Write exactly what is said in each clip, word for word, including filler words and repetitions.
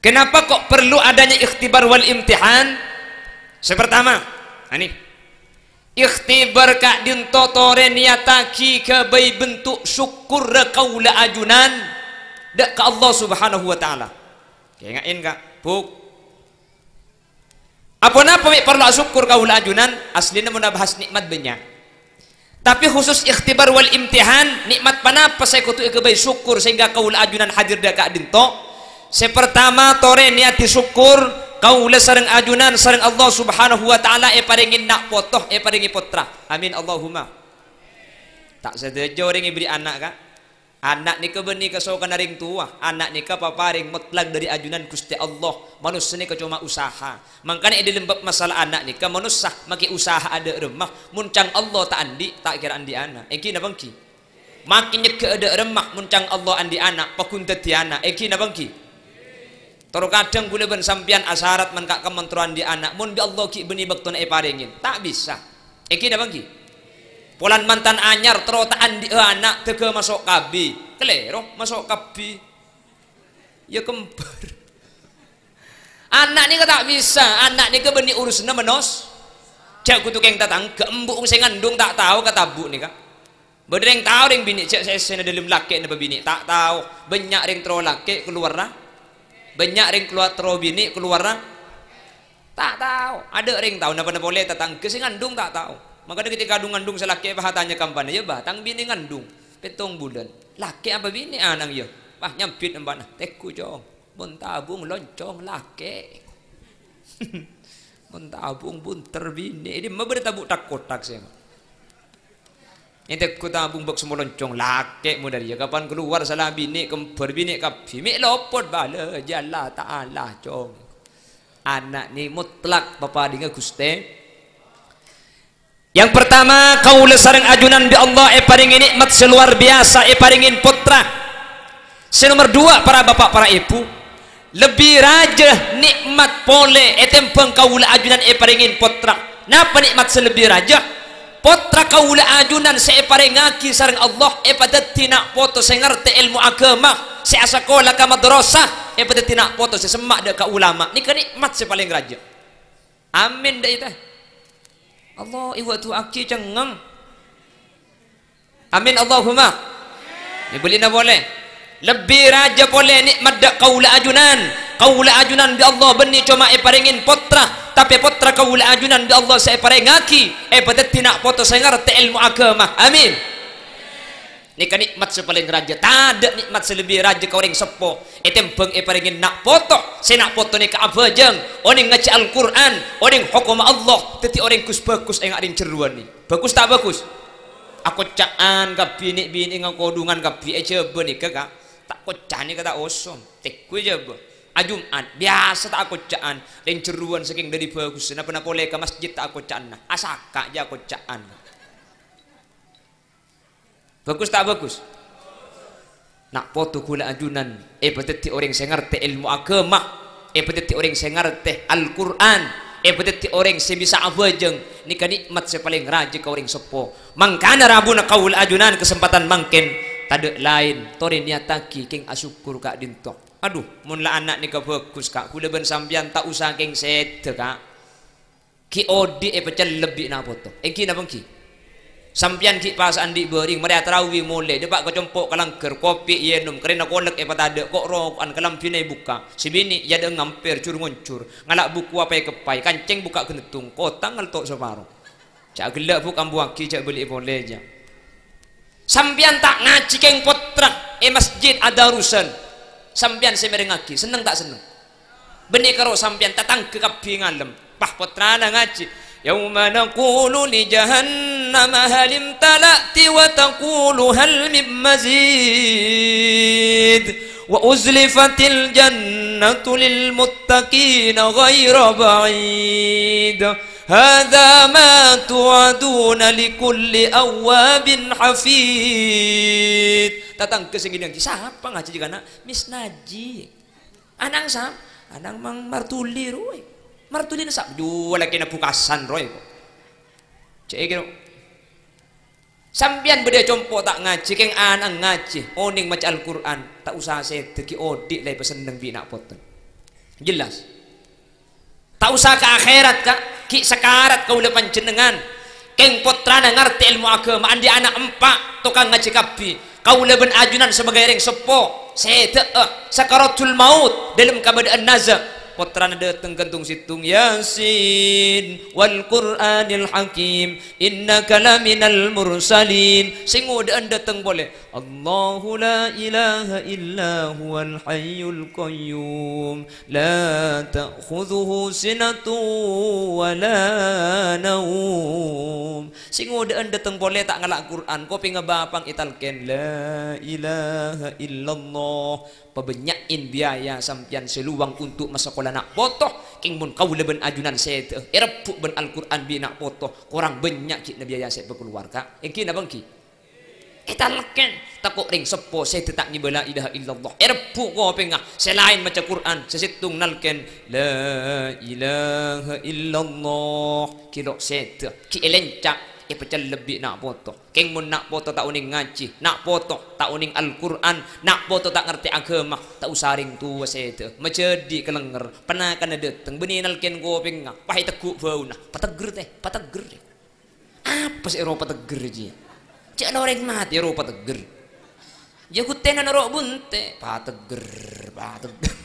Kenapa kok perlu adanya ikhtibar wal imtihan? Sepertama, ini ikhtibar kak dinto tore niataki ke bayi bentuk syukur kaula ajunan dak ke Allah Subhanahu wa taala. Ingatin kak, buk. Apa napa perlu syukur kaula ajunan? Aslinya mau bahas nikmat banyak. Tapi khusus ikhtibar wal imtihan, nikmat panapa saya kutu ke bayi syukur sehingga kaula ajunan hadir dak kak dinto. Sepertama tore niati syukur kaula sareng ajunan sareng Allah Subhanahu wa taala e paringin nak potoh e paringi putra. Amin Allahumma. Tak sedejo ring ibri anak kak. Anak nika benih kesokan ring tua. Anak nika paparing mutlak dari ajunan Gusti Allah. Manusia nika cuma usaha. Makanya di lembab masalah anak nika manusia maki usaha ada remah. Muncang Allah tak andi tak kira andi anak. Eki na bangki. Makin nyeke ada remah muncang Allah andi anak pakun teti anak. Eki na bangki. Toro kadang gule ben sampian asarat man kak kementeruan di anak mun bi Allah ki beni bektuna e paringin tak bisa iki da bangki polan mantan anyar terotaan di anak tege masuk kabi kelero masuk kabi ya kembar anak ni tak bisa anak ni ke beni urusna menos cek kutu keng tatang ke embuk sing ngandung tak tahu kata bu ni kak bedreng tahu ring bini cek sesena dalam laki napa bini tak tahu banyak ring tro laki keluar lah banyak ring keluar tero bini keluar tak tahu ada ring tahu napa boleh tatang ke sing ngandung tak tahu makanya ketika ngandung ngandung selaki apa tanya kampanye ya bah tang bini ngandung petong bulan laki apa bini anang ya bah nyampit embana teku jong mun tabung loncong laki mun tabung bunter bini ini mah bertabuk tak kotak sih ente ku tabung bak semua loncong laki mu dari kapan keluar salah bini kembar bini kapi mi lopot bala jalla ta'ala cong anak ni mutlak bapa dengan Gusti. Yang pertama kaula sareng ajunan bi Allah e paringin nikmat seluar biasa e paringin putra. Senomor dua para bapak para ibu lebih raja nikmat pole e tempeng kaula ajunan e paringin putra. Napa nikmat selebih raja? Potra kaula ajunan saya parengaki sareng Allah e padati nak foto saya ngerti ilmu agama saya sekolah ka madrasah e padati nak foto saya semak dak ka ulama ni kan nikmat saya paling raja amin dah itu Allah iwa tu aki cengeng amin Allahumma ni boleh na boleh lebih raja boleh nikmat dak kaula ajunan kaula ajunan bi Allah beni cuma e paringin potra tapi putra kaula ajunan bi Allah saya parengaki eh padati nak foto saya ngerti ilmu agama amin ni kan nikmat sepaling raja tak ada nikmat selebih raja kau orang sepo eh tempeng eh paringin nak foto saya nak foto ni ka abajeng orang ngaji Al-Quran orang hukum Allah teti orang kus bagus eh ngarin ceruan ni bagus tak bagus aku caan ka bini bini ngakodungan ka bi eh coba ni kak tak kocah ni kata osom tekku coba ajuman biasa tak aku caan dan ceruan saking dari bagus kenapa nak boleh ke masjid tak aku caan asaka aja aku caan bagus tak bagus nak foto kula ajunan eh beteti orang saya ngerti ilmu agama eh beteti orang saya ngerti Al-Quran eh beteti orang saya bisa abajeng ni kan nikmat saya paling raja ke orang sepo mangkana rabuna kaul ajunan kesempatan mangkin tade lain tori niataki king asyukur kak dintok aduh mun la anak ni ka bagus kak kula ben sampean tak usah keng sete kak ki odi e pecel lebih na foto e ki na bangki sampean ki pas andi bering mari tarawih mulai depak ko compok kalangker kopi yenum karena kolek e patade kok ro an kalam pine buka si bini ya de ngamper cur nguncur ngalak buku apa e kepai kancing buka genetung kotang ngal tok separo cak gelak bu kambuaki cak beli boleh ja sampean tak ngaji keng potra e masjid ada urusan sampian saya merengaki seneng tak seneng benih karo sampian tatang ke kabi ngalem pah putra na ngaji yauma naqulu li jahannam halim talati wa taqulu hal mim mazid wa uzlifatil jannatu lil muttaqina ghayra ba'id hadza ma tu'aduna likulli awwabin hafid tatang kesingin yang siapa ngaji juga nak Miss Naji anang sam anang mang martuli roy martuli na sab jual lagi na bukasan roy cek kira sampian beda compo tak ngaji keng anang ngaji oning maca Al-Quran tak usah saya teki odik lai peseneng bi nak potong jelas tak usah ke akhirat kak ki sekarat kau lepan jenengan keng potrana ngerti ilmu agama andi anak empat tukang ngaji kabi kau leben ajunan sebagai ring sepo sete uh, sakaratul maut dalam keadaan nazar potrana datang gantung situng Yasin wal Qur'anil Hakim innaka laminal mursalin sing udah datang boleh Allahu la ilaha illa huwal hayyul qayyum la ta'khudhuhu sinatu wa la naum sing udah datang boleh tak ngalak Quran kopi ngebapang italken la ilaha illallah pebenyakin biaya sampian seluang untuk masa sekolah nak potoh king mun kau leben ajunan saya erepuk ben Al-Quran bi nak potoh kurang banyak ki biaya saya berkeluarga engki na bangki kita leken takut ring sepo saya tetap ni la ilaha illallah erepuk ko pengah selain maca Quran sesitung nalken la ilaha illallah kilo set ki elencak e pecel lebih nak foto keng mun nak foto tak uning ngaji nak foto tak uning Al-Quran nak foto tak ngerti agama tak usaring tua sete menjadi kelenger pernah kan dateng beninal ken go pengah pahit teguk bau nah pateger teh pateger teh apa sih ro pateger ji cek loreng mati ro pateger ya kutena ro bunte pateger pateger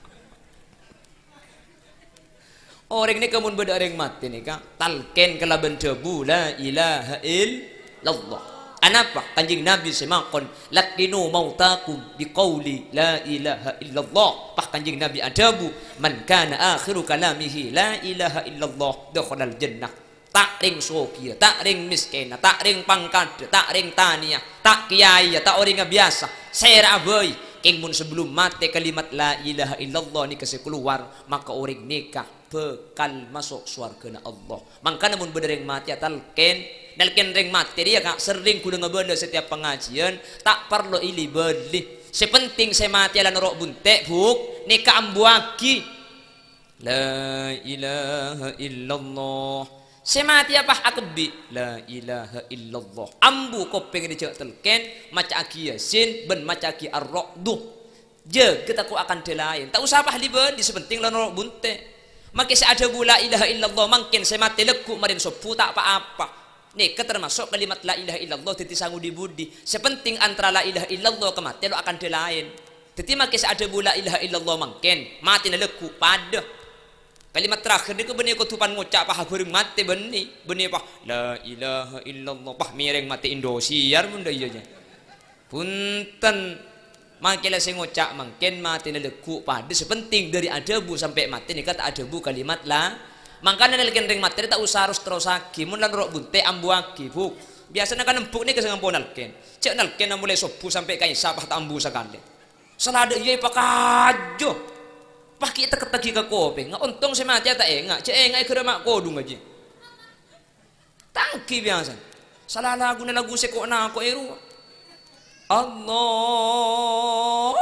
orang ini kamu beda orang mati nih kak talken kelaban debu la ilaha illallah anapa kanjing Nabi semakon lakinu mautakum biqauli la ilaha illallah pah kanjing Nabi adabu man kana akhiru kalamihi la ilaha illallah dakhalal jannah tak ring sokia tak ring miskin tak ring pangkat tak ring tania tak kiai tak orang biasa saya abai king mun sebelum mati kalimat la ilaha illallah ni kasih keluar maka orang nikah bekal masuk surga na Allah mangkana mun bedereng mati atalken dalken ring mati dia kak sering kudu ngebenda setiap pengajian tak perlu ili beli sepenting saya mati ala norok bunte buk nikah ambuaki la ilaha illallah saya mati apa akbi la ilaha illallah ambu kopeng dijak telken maca aki yasin ben maca aki ar-ra'du je kita ku akan delain tak usah apa liben di sepenting la norok bunte makin saya ada la ilaha illallah makin saya mati leku marin sopu tak apa-apa nih termasuk kalimat la ilaha illallah titi sangu di budi sepenting antara la ilaha illallah kemati lo akan delain titi makin saya ada la ilaha illallah makin mati na leku pada kalimat terakhir ni ke benih kutupan ngucap pah goreng mati benih benih pah la ilaha illallah pah mireng mati Indosiar bunda iya aja punten makilah saya ngucap makin mati neleku pada sepenting dari adabu sampai mati ni kata adabu kalimat lah makanya nelekin ring mati tak usah harus terus lagi mun lan rok bunte ambuaki buk biasanya kan empuk ni kesengan pun nalken cek nalken mulai sopu sampai kain sapah tak ambu sekali selada iya pakajo pah kita ketagi ke kopi nggak untung saya mati tak enggak cek enggak ikut mak kodung aja tangki biasa salah lagu ni lagu sekok na aku eru Allah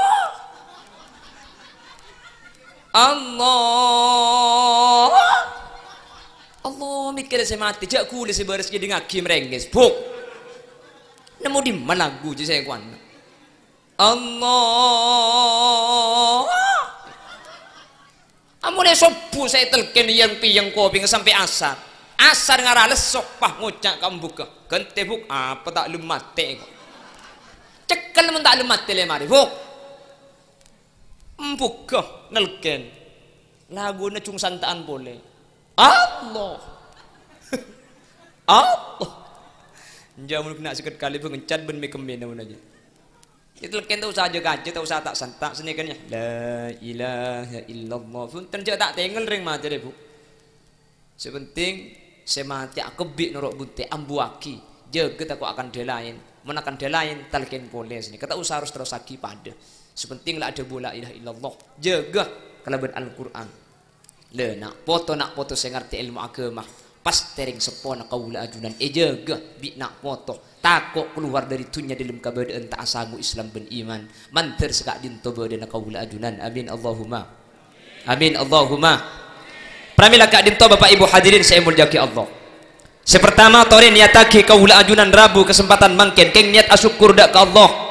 Allah Allah mikir saya mati jak kulis sebaris jadi ngakim rengges buk nemu di mana lagu je saya kuan Allah amune sopu saya telken yang piyang kopi sampai asar asar ngarah lesok pah ngucak kambuka kente buk apa tak lemate kok cekal mun tak lemat tele mari buk empuk nelken lagu na cung santaan boleh Allah Allah jamun kena sekat kali pengencat ben me kemen namun aja itu leken tau saja kaje tau usah tak santak senikannya la ilaha illallah pun tenjak tak tengel ring mati deh bu sepenting semati akebik norok bunte ambuaki jaga aku akan delain menakan delain talken poles ini kata usah harus terus lagi pada sepenting lah ada bola ilaha illallah jaga kalaban Al-Quran le nak foto nak foto saya ngerti ilmu agama pas tering sepona kaula ajunan e jaga bi nak foto takut keluar dari tunya dalam keadaan tak asagu Islam ben iman manter sekak dintoba dan kaula ajunan amin Allahumma amin Allahumma pramila kak dintoba Bapak Ibu hadirin saya mulyaki Allah. Sepertama toren niataki kaula ajunan rabu kesempatan mangken keng niat asyukur dak ke Allah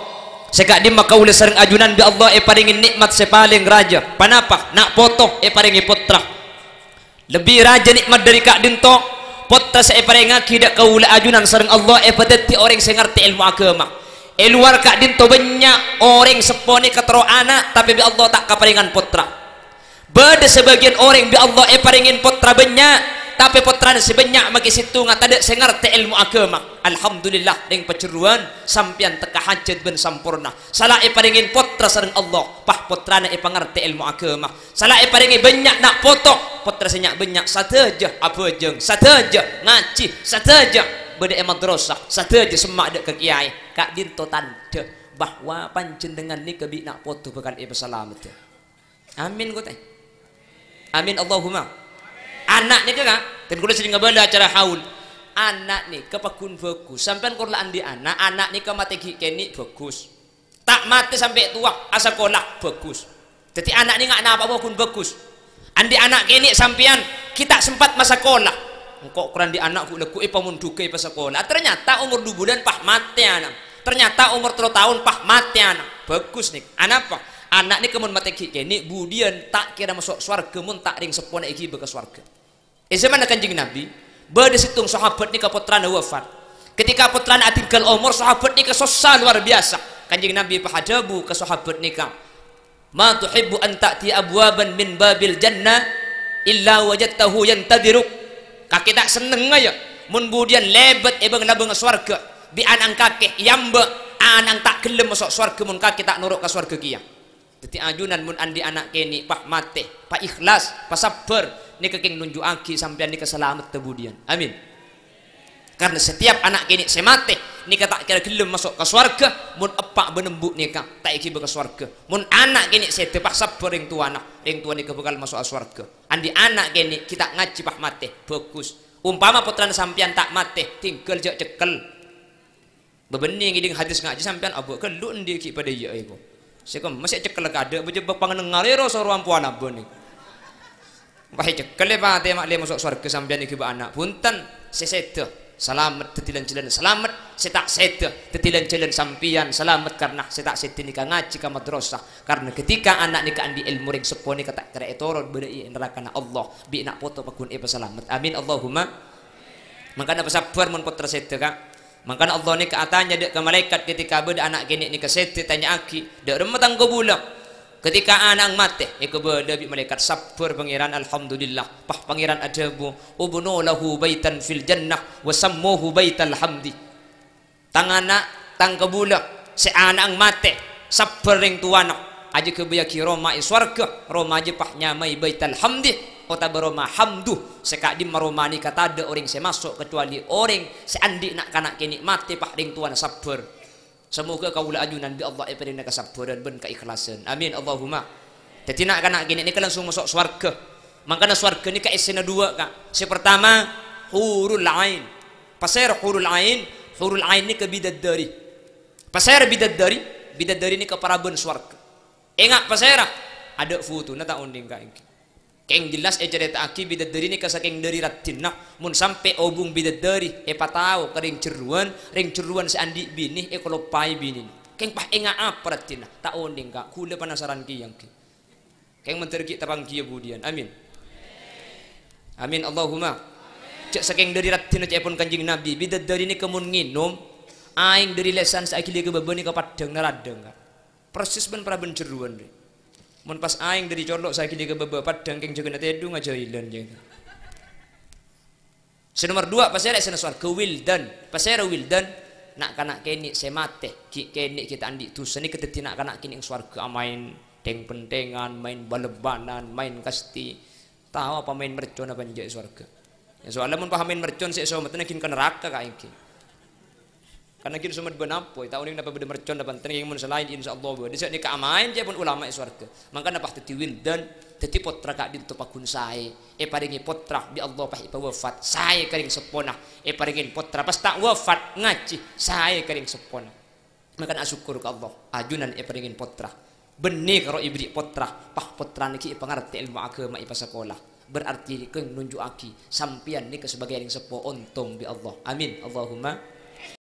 sekak di makaula sareng ajunan bi Allah e paringin nikmat sepaling raja panapa nak potong e paringi putra lebih raja nikmat dari kak dinto putra se e paringaki dak kaula ajunan sareng Allah e padati orang sing ngerti ilmu agama e luar kak dinto banyak orang sepone katro anak tapi bi Allah tak kaparingan putra beda sebagian orang bi Allah e paringin putra banyak tapi putrane sebanyak maki situ ngatada sing ngerti ilmu agama alhamdulillah deng paceruan sampian teka hajat ben sampurna salah e paringin putra sareng Allah pah putrane e pangerti ilmu agama salah e paringi banyak nak potok putra senyak banyak sateja apa jeung sateja ngaji sateja beda e madrasah sateja semak dek ke kiai kak dinto tanda bahwa panjenengan ni kebi nak foto bakal e selamat amin ko teh amin Allahumma anak ni kak dan kuda sering ngebala acara haul anak ni kepakun bagus sampai kurlaan di anak anak ni ke mati kini bagus tak mati sampai tua asa kolak bagus jadi anak ni nggak napa pun bagus andi anak kini sampian kita sempat masa kolak kok kurang di anak ku leku ipa munduke pas sekolah ternyata umur dua bulan pah mati anak ternyata umur tiga tahun pah mati anak bagus nih anak apa anak ni kemun mati kini budian tak kira masuk swarga mun tak ring sepone iki bekas swarga e zaman Kanjeng Nabi bade situng sahabat ni putrana wafat ketika putrana atinggal umur sahabat ni susah luar biasa Kanjeng Nabi pahadabu ke sahabat ni ma tuhibbu an ta'ti abwaban min babil jannah illa wajadtahu yantadiruk kaki tak seneng aja mun budian lebet ebang labang swarga bi anang kakek yamba anang tak gelem masuk swarga mun kaki tak nuruk ke swarga kia jadi ajunan mun andi anak kini pak mate pak ikhlas pak sabar ni keking nunjuk aki sampai ni keselamat kemudian amin karena setiap anak kini semate ni kata kira gelem masuk ke swarga mun epak benembuk ni kak tak iki ke swarga mun anak kini sete pak sabar ring tua anak ring tua ni bakal masuk ke swarga andi anak kini kita ngaji pak mate bagus umpama putrana sampean tak mate tinggal jak cekel bebening ngiding hadis ngaji sampean abu kelu endi iki pada iya iku sekom masih cekel kada bejebak pangenengalero soruan puan abon ni wahai cekel pak te mak le masuk swarga sampean iki ba anak punten sesede selamat tetilan jalan selamat setak sede tetilan jalan sampian selamat karena setak sede nikah ngaji ka madrasah karena ketika anak nikah andi ilmu ring sepone kata kira etorot beri neraka Allah bi nak foto pakun e selamat amin Allahumma makana sabar mun putra sede ka makana Allah ni katanya dek ke malaikat ketika beda anak gini ni ke sede tanya aki dek remetang gobula ketika anak mati iku beda bi malaikat sabar pangeran alhamdulillah pah pangeran adabu ubnu lahu baitan fil jannah wa sammuhu baital hamdi tangana tang kebula si anak mati sabar ring tuana aja kebayaki Roma iswarga Roma aja pah nyamai baital hamdi kota beroma hamdu sekak di maromani kata ada orang saya masuk kecuali orang seandi nak kanak kini mati pak ring tuan sabar semoga kaulah ajunan bi Allah epering kesabaran ben keikhlasan amin Allahumma jadi nak kanak kini ni langsung masuk swarga makanya swarga ni kaisena dua kak si pertama hurul ain pasir hurul ain hurul ain ni ke bidadari pasir bidadari bidadari ni ke paraben swarga ingat pasir ada foto na tak unding kak keng jelas e cerita aki bidadari ni kasaking dari ratina mun sampai obung bidadari e patao kering ceruan ring ceruan si andi bini e kalau pai bini keng pah enga apa ratina tak onding kak kule penasaran ki yang ki keng menterki terang ki budian amin amin Allahumma cek saking dari ratina cek pun Kanjeng Nabi bidadari ni kemun nginum aing dari lesan saiki ke babani ka padang naradeng kak persis ben praben ceruan deh mun pas aing dari colok saiki ke baba padang keng jaga tedu ngajailan jeung senomor dua pasir sena swarga wildan pasir wildan nak kanak kene semate ki kene kita andi tu seni keteti nak kanak kene ing swarga main deng pentengan main balebanan main kasti tahu apa main mercon apa njek swarga ya soalnya mun pahamin mercon sik so metene kin ke neraka ka iki karena kita semua benapo tahun ini dapat beda mercon dapat tenging mun selain insyaallah bo desa ni kaamain je pun ulama swarga maka dapat teti wildan teti potra kak dinto pakun sae e paringi potra bi Allah pah ipa wafat sae kering sepona e paringin potra pas tak wafat ngaji sae kering sepona maka syukur ke Allah ajunan e paringin potra benih karo ibri potra pah potra niki pangarti ilmu agama ipa sekolah berarti keng nunjuk aki sampian ni ke sebagai ring sepo ontong bi Allah amin Allahumma